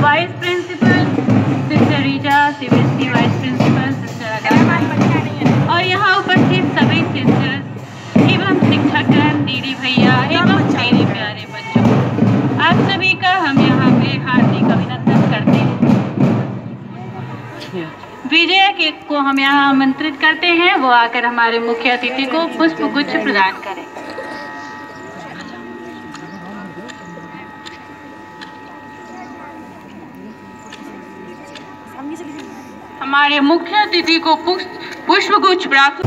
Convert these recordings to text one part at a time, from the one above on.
Vice principal sister Rita, CBSE vice principal sister अगर, और यहाँ उपस्थित सभी सिस्टर्स एवं शिक्षकगण, दीदी भैया एवं मेरे प्यारे बच्चों, आप सभी का हम यहाँ पे हार्दिक अभिनंदन करते हैं। विजय को हम यहाँ आमंत्रित करते हैं, वो आकर हमारे मुख्य अतिथि को पुष्प गुच्छ प्रदान करें। हमारे मुख्य अतिथि को पुष्प गुच्छ प्राप्त।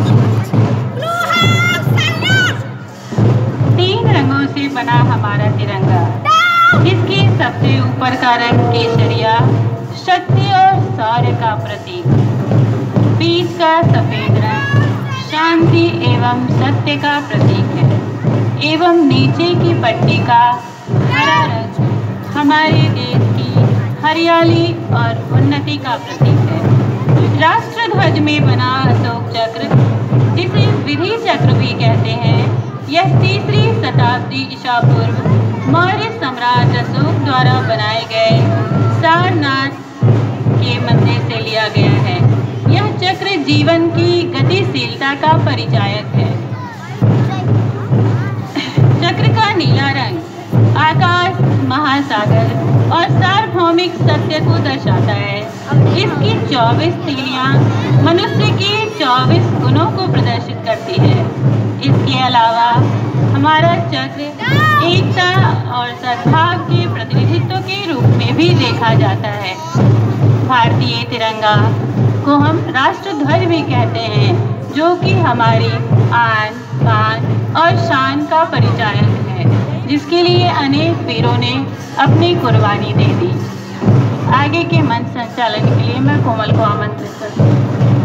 3 रंगों से बना हमारा तिरंगा, जिसकी सबसे ऊपर का रंग केसरिया शक्ति और शौर्य का प्रतीक, बीच का सफेद रंग शांति एवं सत्य का प्रतीक है, एवं नीचे की पट्टी का हरा रंग हमारे देश की हरियाली और उन्नति का प्रतीक है। राष्ट्र ध्वज में बना अशोक चक्र, जिसे विधि चक्र भी कहते हैं, यह 3री शताब्दी ईसा पूर्व मौर्य सम्राट अशोक द्वारा बनाए गए सारनाथ के मंदिर से लिया गया है। यह चक्र जीवन की गतिशीलता का परिचायक है। चक्र का नीला रंग आकाश, महासागर और सार्वभौमिक सत्य को दर्शाता है। इसकी 24 तीलियां मनुष्य के 24 गुणों को प्रदर्शित करती है। इसके अलावा हमारा चक्र एकता और सद्भाव के प्रतिनिधित्व के रूप में भी देखा जाता है। भारतीय तिरंगा को हम राष्ट्र ध्वज भी कहते हैं, जो कि हमारी आन, बान और शान का परिचायक है, जिसके लिए अनेक वीरों ने अपनी कुर्बानी दे दी। आगे के मंच संचालन के लिए मैं कोमल को आमंत्रित करती हूँ।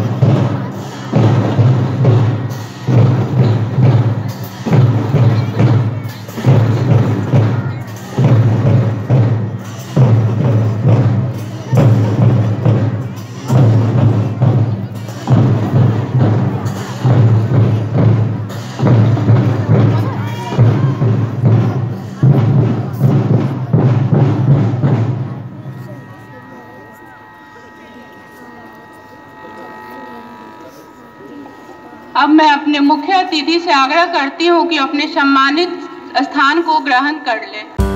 अब मैं अपने मुख्य अतिथि से आग्रह करती हूँ कि अपने सम्मानित स्थान को ग्रहण कर लें।